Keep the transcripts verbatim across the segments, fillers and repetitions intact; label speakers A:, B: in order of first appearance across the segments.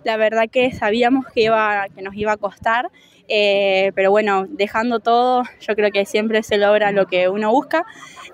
A: la verdad que sabíamos que, iba, que nos iba a costar, eh, pero bueno, dejando todo, yo creo que siempre se logra lo que uno busca,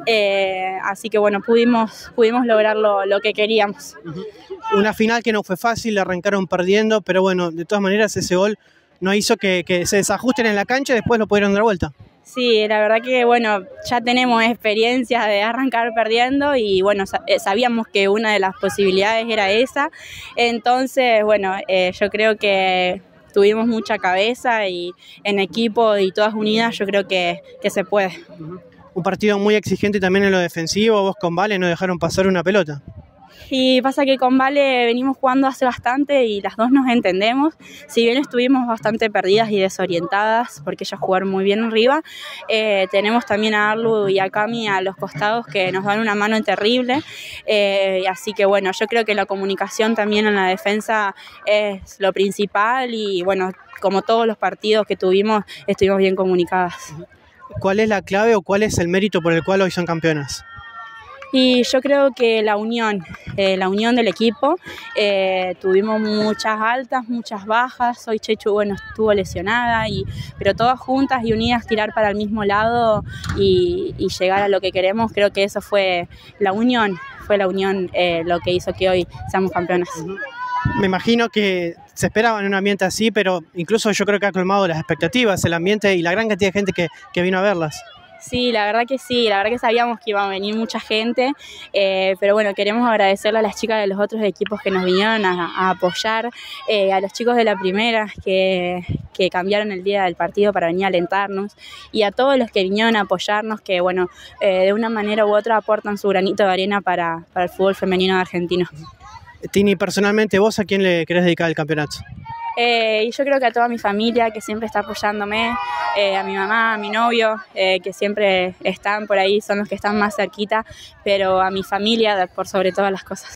A: eh, así que bueno, pudimos, pudimos lograr lo, lo que queríamos.
B: Una final que no fue fácil, arrancaron perdiendo, pero bueno, de todas maneras ese gol no hizo que, que se desajusten en la cancha y después lo pudieron dar vuelta.
A: Sí, la verdad que bueno, ya tenemos experiencia de arrancar perdiendo y bueno, sabíamos que una de las posibilidades era esa, entonces bueno, eh, yo creo que tuvimos mucha cabeza y en equipo y todas unidas yo creo que, que se puede.
B: Un partido muy exigente también en lo defensivo, vos con Vale no dejaron pasar una pelota.
A: Y pasa que con Vale venimos jugando hace bastante y las dos nos entendemos. Si bien estuvimos bastante perdidas y desorientadas porque ellos jugaron muy bien arriba, eh, tenemos también a Arlu y a Cami a los costados que nos dan una mano terrible. Eh, así que bueno, yo creo que la comunicación también en la defensa es lo principal y bueno, como todos los partidos que tuvimos, estuvimos bien comunicadas.
B: ¿Cuál es la clave o cuál es el mérito por el cual hoy son campeonas?
A: Y yo creo que la unión, eh, la unión del equipo, eh, tuvimos muchas altas, muchas bajas, hoy Chechu bueno, estuvo lesionada, y, pero todas juntas y unidas tirar para el mismo lado y, y llegar a lo que queremos, creo que eso fue la unión, fue la unión eh, lo que hizo que hoy seamos campeonas.
B: Me imagino que se esperaba en un ambiente así, pero incluso yo creo que ha colmado las expectativas, el ambiente y la gran cantidad de gente que, que vino a verlas.
A: Sí, la verdad que sí, la verdad que sabíamos que iba a venir mucha gente, eh, pero bueno, queremos agradecerle a las chicas de los otros equipos que nos vinieron a, a apoyar, eh, a los chicos de la primera que, que cambiaron el día del partido para venir a alentarnos y a todos los que vinieron a apoyarnos que bueno, eh, de una manera u otra aportan su granito de arena para, para el fútbol femenino argentino.
B: Tini, personalmente, ¿vos a quién le querés dedicar el campeonato?
A: Eh, y yo creo que a toda mi familia que siempre está apoyándome, eh, a mi mamá, a mi novio, eh, que siempre están por ahí, son los que están más cerquita, pero a mi familia por sobre todas las cosas.